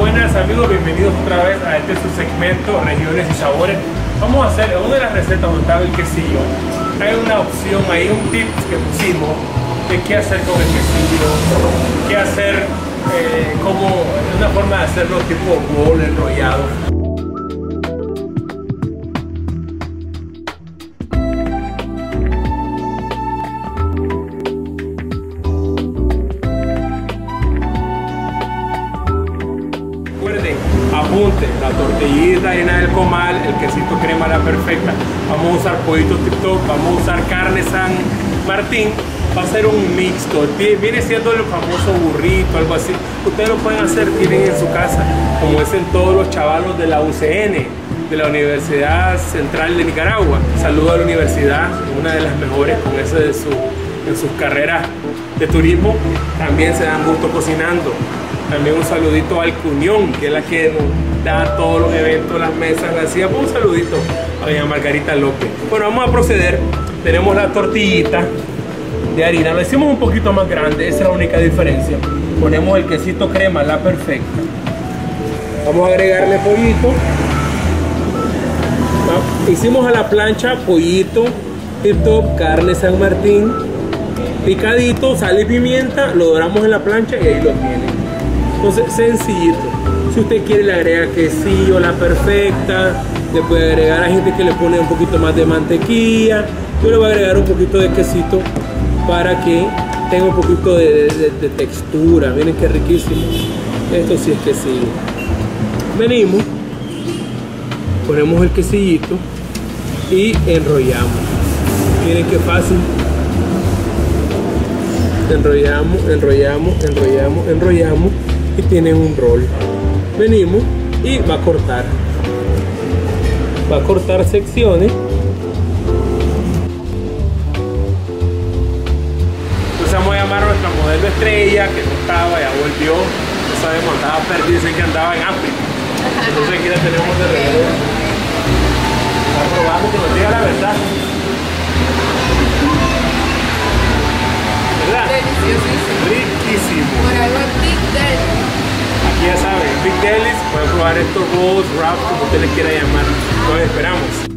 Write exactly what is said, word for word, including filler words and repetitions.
buenas amigos, bienvenidos otra vez a este su segmento Regiones y Sabores. Vamos a hacer una de las recetas donde estaba el quesillo. Hay una opción, hay un tip que pusimos de qué hacer con el quesillo, qué hacer, eh, como una forma de hacerlo tipo bol enrollado. Apunte, la tortillita harina del comal, el quesito crema la perfecta. Vamos a usar pollito tip-top, vamos a usar carne San Martín. Va a ser un mixto, viene siendo el famoso burrito, algo así. Ustedes lo pueden hacer, tienen en su casa, como es en todos los chavalos de la U C N, de la Universidad Central de Nicaragua. Saludo a la universidad, una de las mejores con eso de su, en sus carreras de turismo. También se dan gusto cocinando. También un saludito al Cuñón, que es la que nos da todos los eventos, las mesas, las sillas. Un saludito a doña Margarita López. Bueno, vamos a proceder. Tenemos la tortillita de harina. Lo hicimos un poquito más grande, esa es la única diferencia. Ponemos el quesito crema, la perfecta. Vamos a agregarle pollito. Hicimos a la plancha pollito, tip-top, carne San Martín, picadito, sal y pimienta. Lo doramos en la plancha y ahí lo tienen. Entonces, sencillito. Si usted quiere, le agrega quesillo, la perfecta. Le puede agregar a gente que le pone un poquito más de mantequilla. Yo le voy a agregar un poquito de quesito para que tenga un poquito de, de, de textura. Miren qué riquísimo. Esto sí es quesillo. Venimos, ponemos el quesillito y enrollamos. Miren qué fácil. Enrollamos, enrollamos, enrollamos, enrollamos. Y tienen un rol. Venimos y va a cortar. Va a cortar secciones. Entonces vamos a llamar a nuestra modelo estrella que no estaba, ya volvió. No sabemos, andaba perdido, dicen que andaba en África. Entonces aquí la tenemos de regreso. La probamos, que nos diga la verdad. ¿Verdad? Deliciosísimo. Riquísimo. Por algo Big Deli. Aquí ya saben, Big Delis, pueden probar estos rolls, wraps, como usted les quiera llamar. Los esperamos.